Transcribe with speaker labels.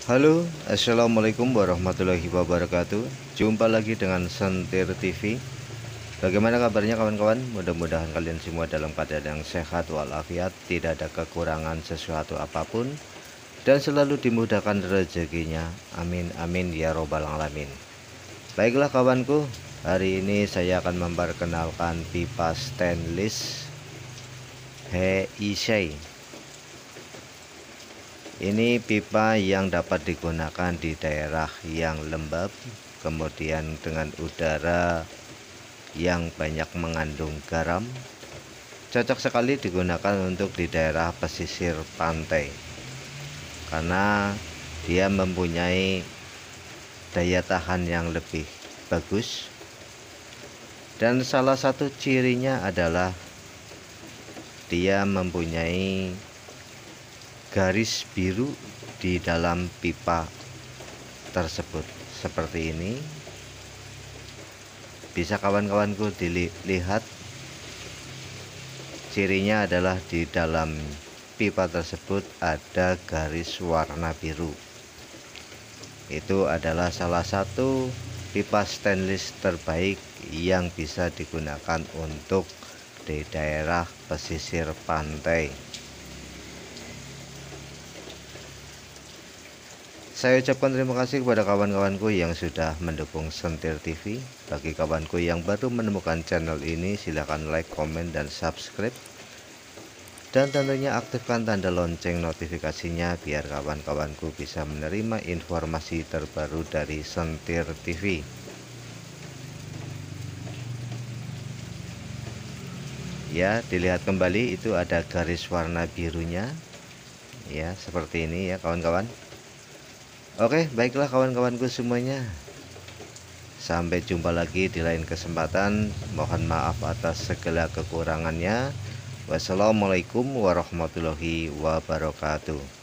Speaker 1: Halo, assalamualaikum warahmatullahi wabarakatuh. Jumpa lagi dengan Sentir TV. Bagaimana kabarnya kawan-kawan? Mudah-mudahan kalian semua dalam keadaan yang sehat walafiat, tidak ada kekurangan sesuatu apapun, dan selalu dimudahkan rezekinya. Amin amin ya robbal alamin. Baiklah kawanku, hari ini saya akan memperkenalkan pipa stainless Heisei. Ini pipa yang dapat digunakan di daerah yang lembab, kemudian dengan udara yang banyak mengandung garam. Cocok sekali digunakan untuk di daerah pesisir pantai, karena dia mempunyai daya tahan yang lebih bagus. Dan salah satu cirinya adalah dia mempunyai garis biru di dalam pipa tersebut seperti ini. Bisa kawan-kawanku dilihat, cirinya adalah di dalam pipa tersebut ada garis warna biru. Itu adalah salah satu pipa stainless terbaik yang bisa digunakan untuk di daerah pesisir pantai. Saya ucapkan terima kasih kepada kawan-kawanku yang sudah mendukung Sentir TV. Bagi kawanku yang baru menemukan channel ini, silahkan like, komen, dan subscribe. Dan tentunya aktifkan tanda lonceng notifikasinya biar kawan-kawanku bisa menerima informasi terbaru dari Sentir TV. Ya, dilihat kembali itu ada garis warna birunya. Ya, seperti ini ya kawan-kawan. Oke, baiklah kawan-kawanku semuanya. Sampai jumpa lagi di lain kesempatan. Mohon maaf atas segala kekurangannya. Wassalamualaikum warahmatullahi wabarakatuh.